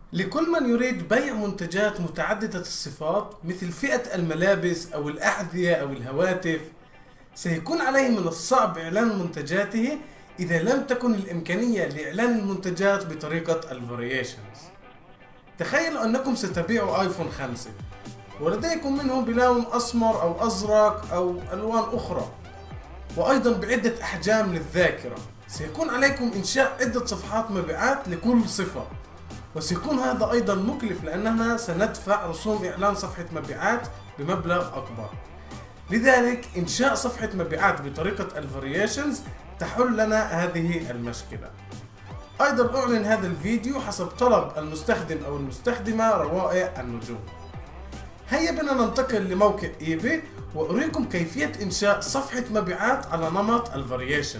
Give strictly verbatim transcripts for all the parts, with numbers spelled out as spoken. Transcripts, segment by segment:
لكل من يريد بيع منتجات متعددة الصفات مثل فئة الملابس أو الأحذية أو الهواتف، سيكون عليه من الصعب إعلان منتجاته إذا لم تكن الإمكانية لإعلان المنتجات بطريقة الفاريشنز. تخيلوا أنكم ستبيعوا آيفون خمسة ولديكم منه بلون أسمر أو أزرق أو ألوان أخرى، وأيضا بعدة أحجام للذاكرة. سيكون عليكم إنشاء عدة صفحات مبيعات لكل صفة، وسيكون هذا أيضا مكلف لأننا سندفع رسوم إعلان صفحة مبيعات بمبلغ أكبر. لذلك إنشاء صفحة مبيعات بطريقة الفاريشنز تحل لنا هذه المشكلة. أيضا أعلن هذا الفيديو حسب طلب المستخدم أو المستخدمة روائع النجوم. هيا بنا ننتقل لموقع ايباي وأريكم كيفية إنشاء صفحة مبيعات على نمط الفاريشن.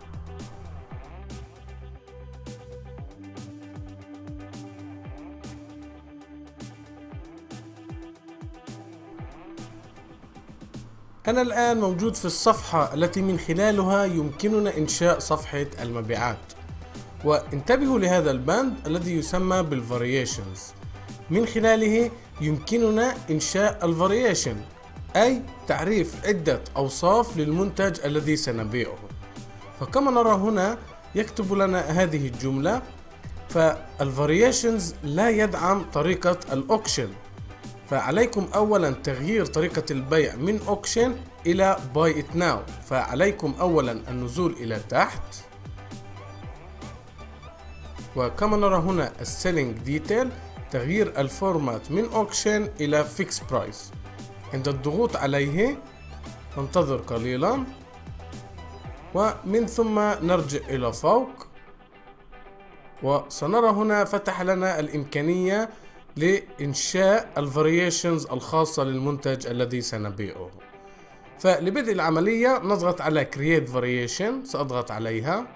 أنا الآن موجود في الصفحة التي من خلالها يمكننا إنشاء صفحة المبيعات، وانتبهوا لهذا البند الذي يسمى بالفاريشنز. من خلاله يمكننا إنشاء الفاريشن، أي تعريف عدة أوصاف للمنتج الذي سنبيعه. فكما نرى هنا يكتب لنا هذه الجملة، فالفاريشنز لا يدعم طريقة الأوكشن، فعليكم أولا تغيير طريقة البيع من أوكشن إلى Buy It Now. فعليكم أولا النزول إلى تحت، وكما نرى هنا السيلينج ديتيل تغيير الفورمات من أوكشن إلى فيكس برايس. عند الضغوط عليه ننتظر قليلا ومن ثم نرجع إلى فوق، وسنرى هنا فتح لنا الإمكانية لإنشاء الفاريشنز الخاصة للمنتج الذي سنبيعه. فلبدء العملية نضغط على Create Variation، سأضغط عليها،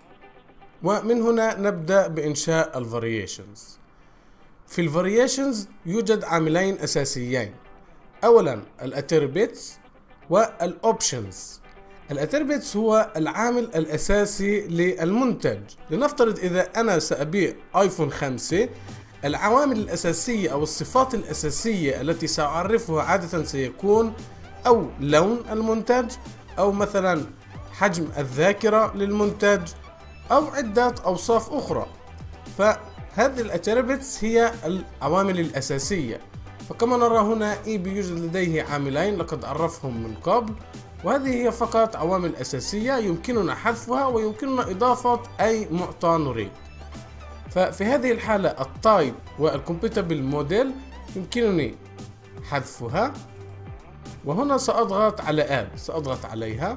ومن هنا نبدأ بإنشاء الفاريشنز. في الفاريشنز يوجد عاملين أساسيين، أولا الاتربتس والأوبشنز. الاتربتس هو العامل الأساسي للمنتج. لنفترض إذا أنا سأبيع آيفون خمسة، العوامل الأساسية أو الصفات الأساسية التي سأعرفها عادة سيكون أو لون المنتج، أو مثلا حجم الذاكرة للمنتج، أو عدة أوصاف أخرى. فهذه الاتربتس هي العوامل الأساسية. فكما نرى هنا ايباي يوجد لديه عاملين لقد عرفهم من قبل، وهذه هي فقط عوامل أساسية يمكننا حذفها ويمكننا إضافة أي معطى نريد. ففي هذه الحالة التايب والكومباتبل موديل يمكنني حذفها، وهنا سأضغط على آد، سأضغط عليها،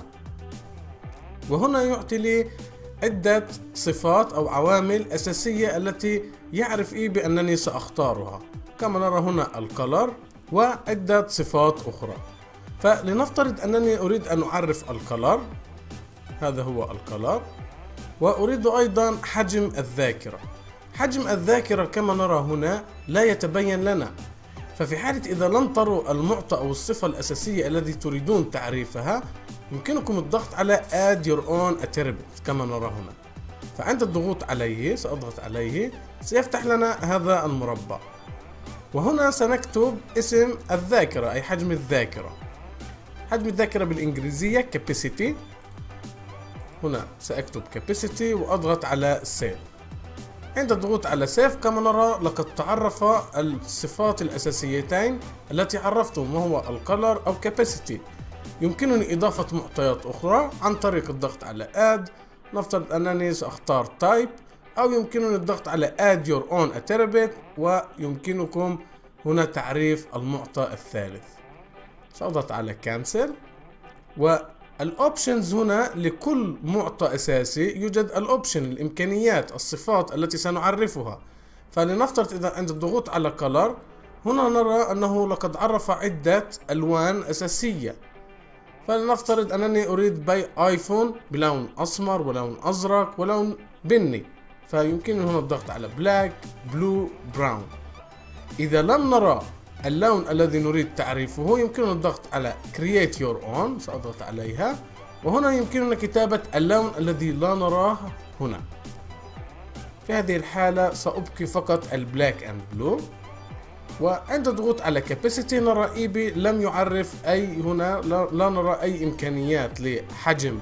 وهنا يعطي لي عدة صفات أو عوامل أساسية التي يعرف ايباي أنني سأختارها. كما نرى هنا الكولر وعدة صفات أخرى. فلنفترض أنني أريد أن أعرف الكولر، هذا هو الكولر، وأريد أيضا حجم الذاكرة. حجم الذاكرة كما نرى هنا لا يتبين لنا، ففي حالة إذا لم تروا المعطى أو الصفة الأساسية التي تريدون تعريفها يمكنكم الضغط على Add Your Own Attribute كما نرى هنا. فعند الضغوط عليه، سأضغط عليه، سيفتح لنا هذا المربع، وهنا سنكتب اسم الذاكرة أي حجم الذاكرة. حجم الذاكرة بالإنجليزية Capacity. هنا سأكتب Capacity وأضغط على Save. عند الضغوط على Save كما نرى لقد تعرف الصفات الأساسيتين التي عرفتم، وهو الكولر أو Capacity. يمكنني إضافة معطيات أخرى عن طريق الضغط على Add. نفترض أنني سأختار Type، أو يمكنني الضغط على Add Your Own Attribute، ويمكنكم هنا تعريف المعطى الثالث. سأضغط على Cancel. والأوبشنز هنا لكل معطى أساسي يوجد الأوبشن، الإمكانيات، الصفات التي سنعرفها. فلنفترض إذا عند الضغوط على Color هنا نرى أنه لقد عرف عدة ألوان أساسية. فلنفترض أنني أريد بيع آيفون بلون أسمر ولون أزرق ولون بني، فيمكنني هنا الضغط على بلاك، بلو، براون. إذا لم نرى اللون الذي نريد تعريفه يمكننا الضغط على Create Your Own، سأضغط عليها، وهنا يمكننا كتابة اللون الذي لا نراه هنا. في هذه الحالة سأبقي فقط البلاك اند بلو. وعند الضغوط على capacity نرى ايبي لم يعرف اي هنا، لا نرى اي امكانيات لحجم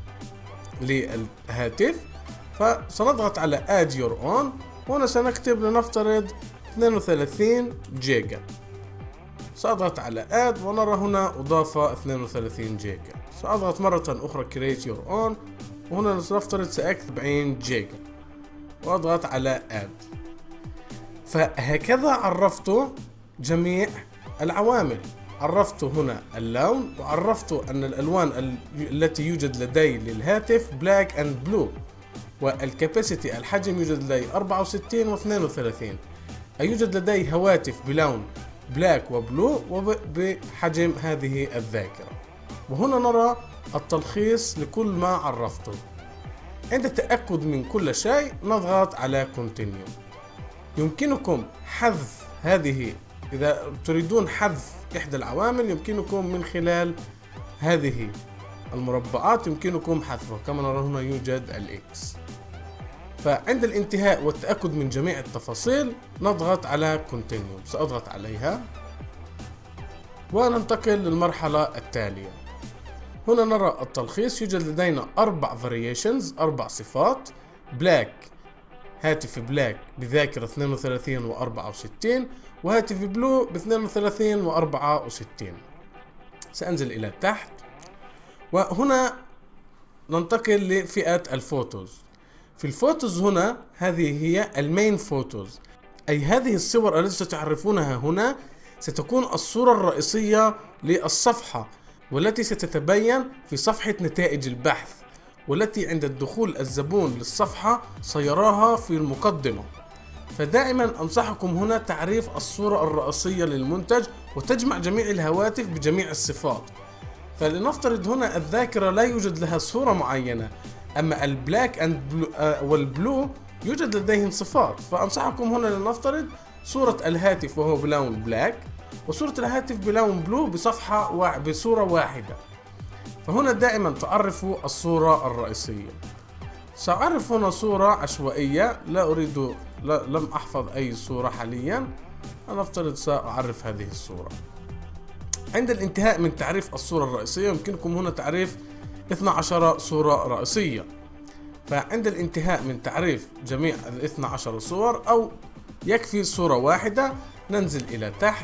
للهاتف، فسنضغط على add your own. وهنا سنكتب لنفترض اثنين وثلاثين جيجا. سأضغط على add ونرى هنا أضاف اثنين وثلاثين جيجا. سأضغط مرة أخرى create your own وهنا سنفترض سأكتب عشرين جيجا وأضغط على add. فهكذا عرفت جميع العوامل. عرفت هنا اللون، وعرفت أن الألوان التي يوجد لدي للهاتف بلاك اند بلو، والكاباسيتي الحجم يوجد لدي أربعة وستين و اثنين وثلاثين. يوجد لدي هواتف بلون بلاك وبلو وبحجم هذه الذاكرة. وهنا نرى التلخيص لكل ما عرفته. عند التأكد من كل شيء نضغط على continue. يمكنكم حذف هذه، إذا تريدون حذف إحدى العوامل يمكنكم من خلال هذه المربعات يمكنكم حذفها، كما نرى هنا يوجد الإكس. فعند الانتهاء والتأكد من جميع التفاصيل نضغط على continue. سأضغط عليها وننتقل للمرحلة التالية. هنا نرى التلخيص. يوجد لدينا أربع variations، أربع صفات: بلاك، هاتف بلاك بذاكرة اثنين وثلاثين و أربعة وستين، وهاتف بلو ب اثنين وثلاثين و أربعة وستين. سأنزل إلى تحت وهنا ننتقل لفئة الفوتوز. في الفوتوز هنا هذه هي المين فوتوز، أي هذه الصور التي ستعرفونها هنا ستكون الصورة الرئيسية للصفحة، والتي ستتبين في صفحة نتائج البحث، والتي عند الدخول الزبون للصفحة سيراها في المقدمة. فدائما أنصحكم هنا تعريف الصورة الرئيسية للمنتج وتجمع جميع الهواتف بجميع الصفات. فلنفترض هنا الذاكرة لا يوجد لها صورة معينة، أما البلاك أند بلو والبلو يوجد لديهم صفات. فأنصحكم هنا لنفترض صورة الهاتف وهو بلون بلاك، وصورة الهاتف بلون بلو بصفحة وا... بصورة واحدة. فهنا دائما تعرفوا الصورة الرئيسية. سأعرف هنا صورة عشوائية، لا أريد لا لم أحفظ أي صورة حاليا. أنا أفترض سأعرف هذه الصورة. عند الانتهاء من تعريف الصورة الرئيسية يمكنكم هنا تعريف اثنتي عشرة صورة رئيسية. فعند الانتهاء من تعريف جميع الاثنى عشر صور أو يكفي صورة واحدة ننزل إلى تحت.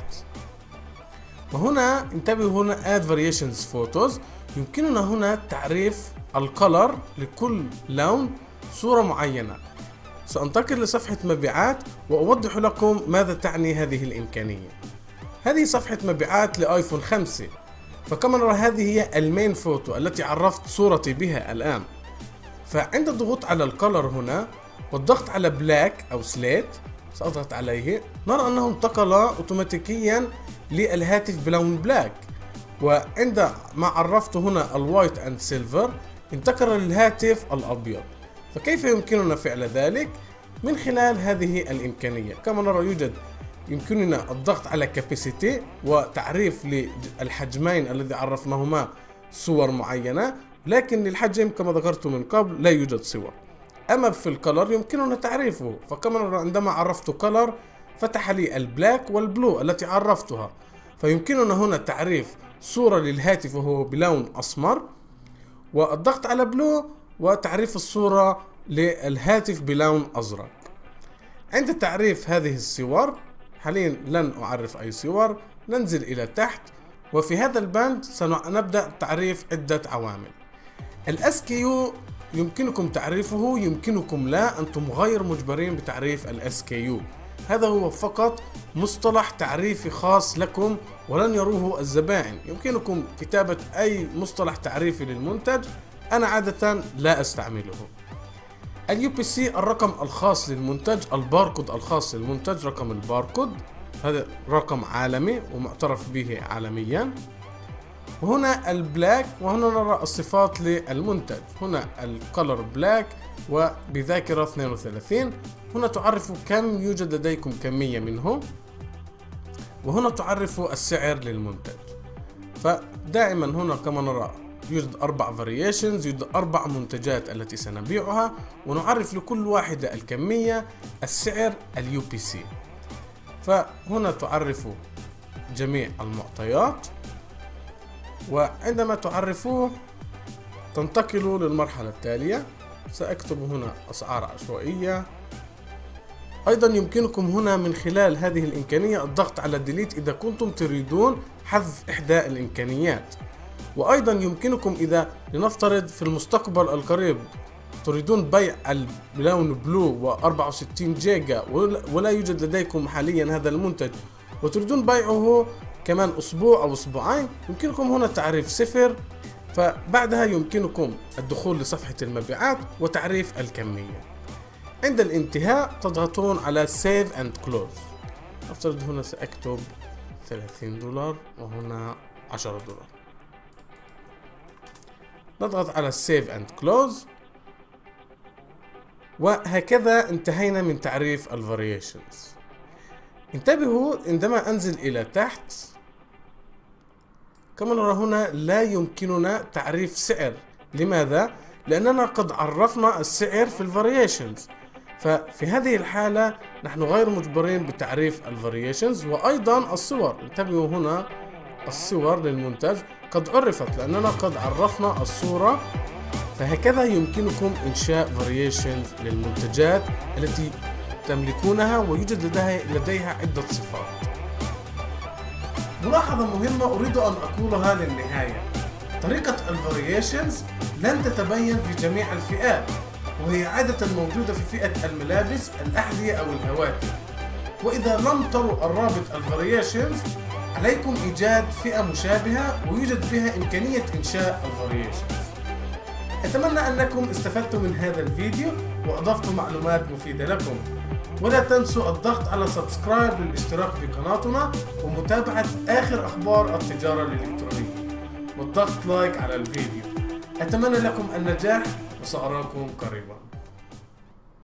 وهنا انتبهوا هنا add variations photos. يمكننا هنا تعريف الكلر لكل لون صورة معينة. سأنتقل لصفحة مبيعات وأوضح لكم ماذا تعني هذه الإمكانية. هذه صفحة مبيعات لآيفون خمسة. فكما نرى هذه هي المين فوتو التي عرفت صورتي بها الآن. فعند الضغوط على الكلر هنا والضغط على بلاك أو سليت سأضغط عليه، نرى أنه انتقل أوتوماتيكيا للهاتف بلون بلاك. وعند ما عرفت هنا الوايت اند سيلفر انتقل للهاتف الأبيض. فكيف يمكننا فعل ذلك؟ من خلال هذه الإمكانية. كما نرى يوجد يمكننا الضغط على كاباسيتي وتعريف للحجمين الذي عرفناهما صور معينة، لكن للحجم كما ذكرت من قبل لا يوجد صور. أما في الكلر يمكننا تعريفه. فكما نرى عندما عرفت كلر فتح لي البلاك والبلو التي عرفتها. فيمكننا هنا تعريف صورة للهاتف وهو بلون أسمر، والضغط على بلو وتعريف الصورة للهاتف بلون أزرق. عند تعريف هذه الصور حاليا لن أعرف أي صور. ننزل إلى تحت وفي هذا البند سنبدأ تعريف عدة عوامل. الاس كي يو يمكنكم تعريفه، يمكنكم لا، أنتم غير مجبرين بتعريف الاس كي يو. هذا هو فقط مصطلح تعريفي خاص لكم ولن يروه الزبائن. يمكنكم كتابة أي مصطلح تعريفي للمنتج، أنا عادة لا أستعمله. اليو بي سي الرقم الخاص للمنتج، الباركود الخاص للمنتج، رقم الباركود هذا رقم عالمي ومعترف به عالميا. وهنا البلاك، وهنا نرى الصفات للمنتج. هنا الكولر بلاك وبذاكرة اثنين وثلاثين. هنا تعرف كم يوجد لديكم كمية منه، وهنا تعرف السعر للمنتج. فدائما هنا كما نرى يوجد أربع variations، يوجد أربع منتجات التي سنبيعها، ونعرف لكل واحدة الكمية، السعر، اليو بي سي. فهنا تعرف جميع المعطيات، وعندما تعرفوه تنتقلوا للمرحلة التالية. سأكتب هنا أسعار عشوائية. أيضا يمكنكم هنا من خلال هذه الإمكانية الضغط على ديليت إذا كنتم تريدون حذف إحدى الإمكانيات. وأيضا يمكنكم إذا لنفترض في المستقبل القريب تريدون بيع بلون بلو وأربعة وستين جيجا ولا يوجد لديكم حاليا هذا المنتج وتريدون بيعه كمان أسبوع أو أسبوعين، يمكنكم هنا تعريف صفر، فبعدها يمكنكم الدخول لصفحة المبيعات وتعريف الكمية. عند الانتهاء تضغطون على Save and Close. أفترض هنا سأكتب ثلاثين دولار وهنا عشرة دولار. نضغط على Save and Close، وهكذا انتهينا من تعريف الفاريشنز. انتبهوا عندما أنزل إلى تحت كما نرى هنا لا يمكننا تعريف سعر. لماذا؟ لأننا قد عرفنا السعر في الفاريشنز، ففي هذه الحالة نحن غير مجبرين بتعريف الفاريشنز. وأيضا الصور، انتبهوا هنا الصور للمنتج قد عرفت لأننا قد عرفنا الصورة. فهكذا يمكنكم إنشاء فاريشنز للمنتجات التي تملكونها ويوجد لديها, لديها عدة صفات. ملاحظة مهمة أريد أن أقولها للنهاية: طريقة الفاريشنز لن تتبين في جميع الفئات، وهي عادة موجودة في فئة الملابس، الأحذية أو الهواتف. وإذا لم تروا الرابط الفاريشنز عليكم إيجاد فئة مشابهة ويوجد بها إمكانية إنشاء الفاريشنز. أتمنى أنكم استفدتم من هذا الفيديو وأضفتم معلومات مفيدة لكم، ولا تنسوا الضغط على سبسكرايب للاشتراك بقناتنا ومتابعة آخر أخبار التجارة الإلكترونية والضغط لايك على الفيديو. أتمنى لكم النجاح وسأراكم قريبا.